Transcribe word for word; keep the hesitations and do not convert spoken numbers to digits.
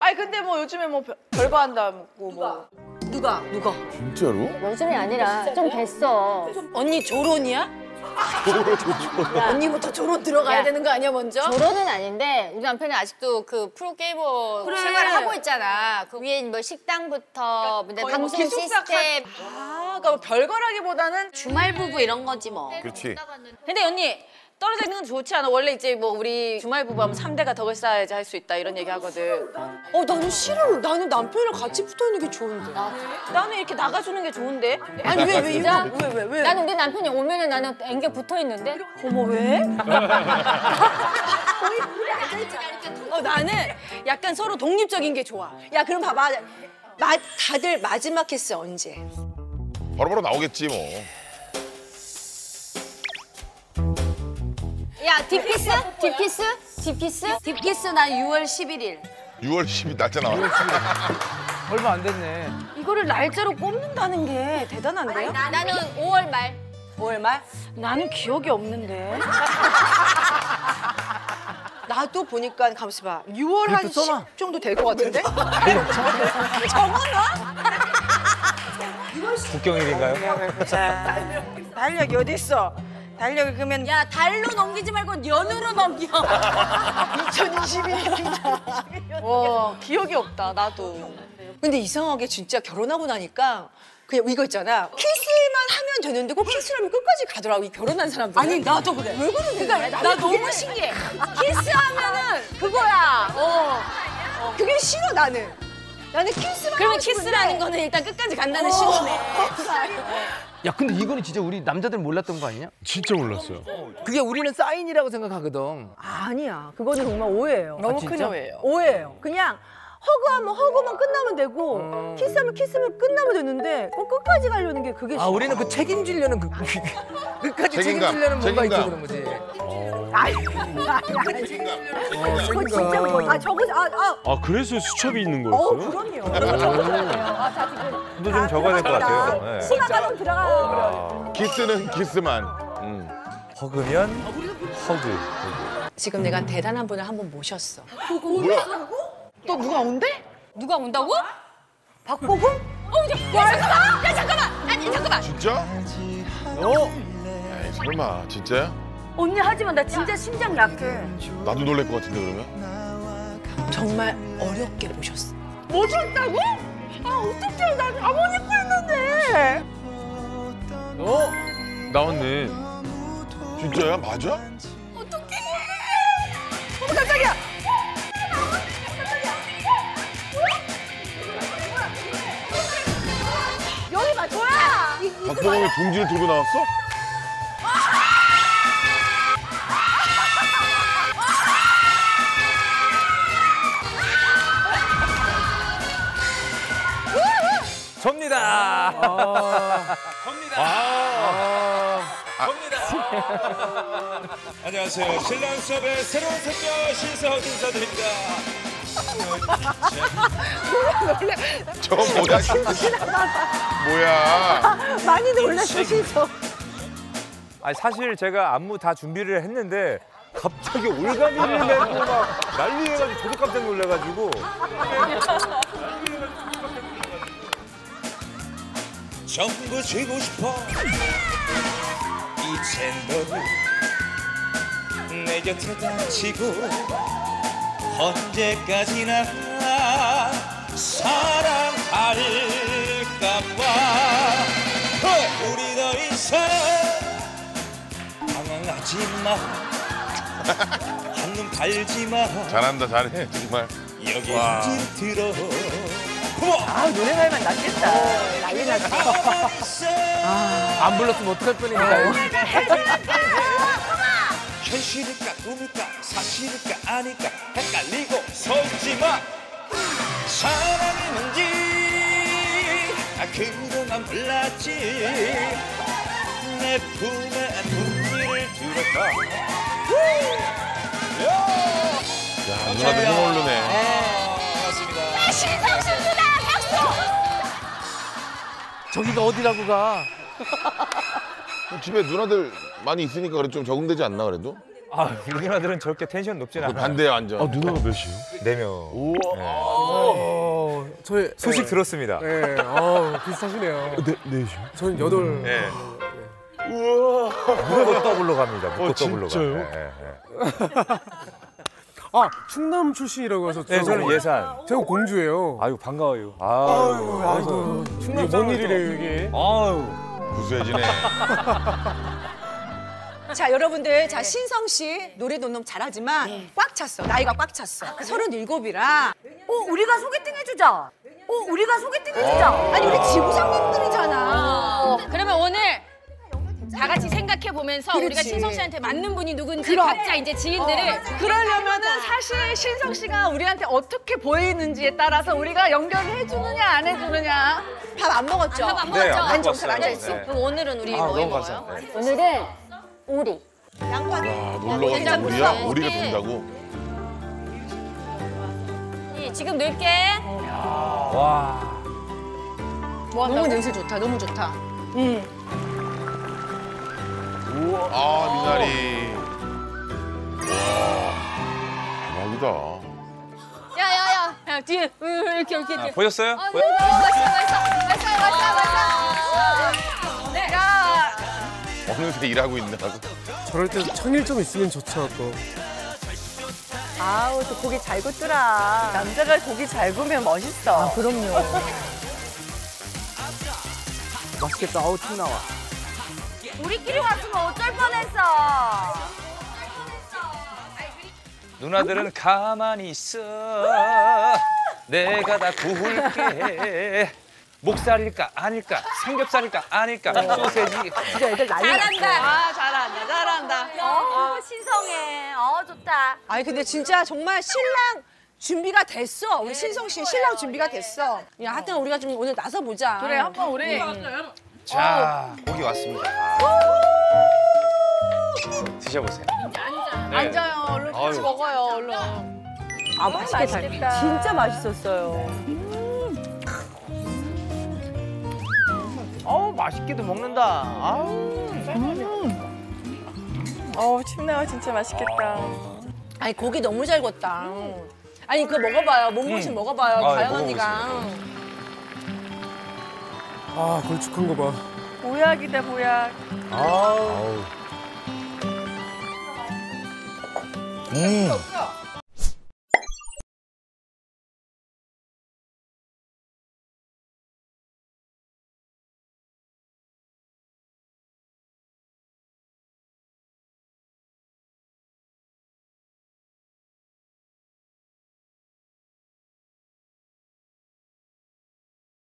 아니 근데 뭐 요즘에 뭐 별- 별거 한다고 뭐. 누가? 누가? 진짜로? 요즘이 아니라 좀 됐어. 언니 조론이야? 야, 언니부터 조론 들어가야 야. 되는 거 아니야 먼저? 결혼은 아닌데 우리 남편이 아직도 그 프로게이머 그래. 생활을 하고 있잖아. 그 위에 뭐 식당부터 뭐 거의 뭐 방송 기숙사 시스템. 아, 그러니까 뭐 별거라기보다는 주말 부부 이런 거지 뭐. 그렇지. 근데 언니 떨어져 있는 건 좋지 않아? 원래 이제 뭐 우리 주말 부부하면 삼 대가 덕을 쌓아야지 할 수 있다 이런 얘기 하거든. 어 나는 싫어. 나는 남편이랑 같이 붙어 있는 게 좋은데. 나는 이렇게 나가주는 게 좋은데. 아니 왜 왜 진짜? 이거 왜 왜 왜? 나는 우리 남편이 오면은 나는 앵겨 붙어 있는데. 어머 왜? 어 나는 약간 서로 독립적인 게 좋아. 야 그럼 봐봐. 마, 다들 마지막 키스 언제? 바로바로 나오겠지 뭐. 야 딥키스? 딥키스? 딥키스? 딥키스 난 유월 십일일. 유월 십일 날짜 나와. 얼마 안 됐네. 이거를 날짜로 꼽는다는 게 대단한데요? 나는 오월 말. 오월 말? 나는 기억이 없는데. 나도 보니까 가만있어 봐. 유월 한 그것도 써놔. 십 정도 될 것 같은데? 국경일인가요? 달력이 어디 있어? 달력이 그러면 야 달로 넘기지 말고 년으로 넘겨. 이천이십일 년. 와 기억이 없다 나도. 근데 이상하게 진짜 결혼하고 나니까 그냥 이거 있잖아. 키스만 하면 되는데 꼭 키스를 하면 끝까지 가더라고. 이 결혼한 사람들. 아니 나도 그래. 왜 그러는 거야? 나 너무 신기해. 키스하면은 그거야. 어. 그게 싫어 나는. 나는 키스만 그러면 하고 싶은데. 키스라는 거는 일단 끝까지 간다는 신호네. 야 근데 이거는 진짜 우리 남자들 몰랐던 거 아니냐? 진짜 몰랐어요. 그게 우리는 사인이라고 생각하거든. 아니야. 그거는 정말 오해예요. 너무 진짜? 큰 오해예요. 오해예요. 그냥 허그하면 허그만 끝나면 되고 키스하면 키스면 끝나면 되는데 꼭 끝까지 가려는 게 그게 아 우리는 그 책임지려는 그 끝까지 책임감, 책임지려는 뭔가 책임감. 있고 그런 거지. 아니, 책임감. 그거 진짜 뭐, 아 저거 아, 아, 아 그래서 수첩이 있는 어 거였어요? 그럼요. 아, 자 지금 근데 좀 적어야 될 것 같아요. 네. 시간가 좀 들어가. 키스는 키스만. 음. 허그면 허그. 지금 내가 대단한 분을 한 번 모셨어. 뭐야? 또 누가 온대? 누가 온다고? 박보검? 어, 저, 야 잠깐만. 야 잠깐만. 아니 잠깐만. 진짜? 어? 에이, 설마 진짜야? 언니 하지만 나 진짜 심장 약해. 나도 놀랄 것 같은데 그러면? 정말 어렵게 모셨어. 모셨다고? 아 어떡해 나 아버님 뺐는데. 어? 나왔네. 진짜야? 맞아? 어머 깜짝이야. 여기 맞 뭐야? 박보검이 둥지를 들고 나왔어? 접니다. 안녕하세요. 신랑 수업의 새로운 선녀 신사옥 인사드립니다. 저 뭐야? 뭐야? 많이 놀랐어 신서. 아니 사실 제가 안무 다 준비를 했는데 갑자기 올가미를 내고 막 난리해가지고 저도 깜짝 놀래가지고. 전부 쥐고 싶어. 이젠 너를 내 곁에 다치고 언제까지나 사랑할까봐. 우리 더 이상 방황하지 마. 한눈 팔지 마. 잘한다 잘해 정말. 여기 와. 들어. 아 노래 나이만 낫겠다. 난리 났어. 안 불렀으면 어떡할 뻔했니까요. 현실일까 꿈일까 사실일까 아닐까 헷갈리고 서지마. 사랑이 뭔지 아 그동안 몰랐지. 내 품에 분지를 들었다. 야 누나도 힘 오르네. 맞습니다. 신성수 누나 박수. 저기가 어디라고 가? 집에 누나들 많이 있으니까 그래 좀 적응되지 않나 그래도? 아 우리 누나들은 저렇게 텐션 높진 않아요. 반대야 완전. 누나가 몇이요? 네 명. 우와. 저희 소식 네. 들었습니다. 네, 어 비슷하시네요. 네, 네시요? 저는 여덟. 네. 무조건 더블로 갑니다. 무조건 어, 더블로 진짜요? 가. 네, 네. 아 충남 출신이라고 해서. 네, 저는 예산. 제가 공주예요. 아유 반가워요. 아유, 아이고, 충남 뭔 일이래요 이게. 아유. 구수해지네. 자 여러분들 자 신성 씨 노래 너무 잘하지만 꽉 찼어. 나이가 꽉 찼어. 서른일곱이라. 어 우리가 소개팅 해주자. 어 우리가 소개팅 해주자. 아니 우리 지부장님들이잖아. 어, 그러면 오늘 다 같이 생각해 보면서 우리가 그렇지. 신성 씨한테 맞는 분이 누군지 그럼. 각자 이제 지인들을 그러려면은 사실 신성 씨가 우리한테 어떻게 보이는지에 따라서 우리가 연결을 해주느냐 안 해주느냐. 밥 안 먹었죠? 밥 안 네, 먹었죠? 안 정찰 먹었어요. 앉아있어. 네. 그럼 오늘은 우리 아, 뭐 너무 먹어요? 감사합니다. 네. 오늘은 오리. 양파. 아, 놀러 가서 우리야? 우리가 된다고? 이, 지금 넣을게. 와. 너무 냄새 좋다. 너무 좋다. 아, 미나리. 와, 대박이다. 야야야. 야 뒤에 으, 이렇게 이렇게 아, 이렇게. 보셨어요? 어, 보- 네, 네, 맛있어 맛있어 맛있어 맛있어 맛있어. 네. 야. 어느새 일하고 있나고. 저럴 때 천일 좀 있으면 좋죠 또. 아우 또 고기 잘 굽더라. 남자가 고기 잘 구우면 멋있어. 아 그럼요. 맛있겠다. 아우 침 나와. 우리끼리 왔으면 어쩔 뻔했어. 누나들은 가만히 있어. 내가 다 구울게. 목살일까 아닐까 삼겹살일까 아닐까 소세지. 진짜 애들 난리 잘한다. 아 잘한다 잘한다. 어 신성해. 어 좋다. 아니 근데 진짜 정말 신랑 준비가 됐어. 우리 신성 씨 신랑 준비가 됐어. 야 하여튼 우리가 좀 오늘 나서 보자. 그래 한번 우리 자 고기 왔습니다. 드셔보세요. 네. 앉아요. 얼른 같이 아유. 먹어요 얼른. 아 맛있게 잘. 진짜 맛있었어요. 어우 맛있게도 먹는다. 아우. 어우 침 나와 진짜 맛있겠다. 아니 고기 너무 잘 구웠다. 아니 그거 먹어봐요. 몸무심 음. 먹어봐요. 아, 과연 네, 언니가. 아 걸쭉한 거 봐. 보약이다 보약. 아우. 음.